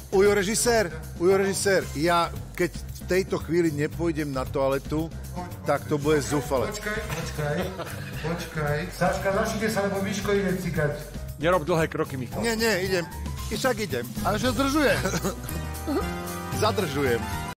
Ujo režisér, ja keď v tejto chvíli nepôjdem na toaletu, tak to bude zúfale. Počkaj. Saška, zašite sa, lebo Miško ide cikať. Nerob dlhé kroky, Michal. Nie, idem. Však idem. Ale že zdržuje. Zadržujem.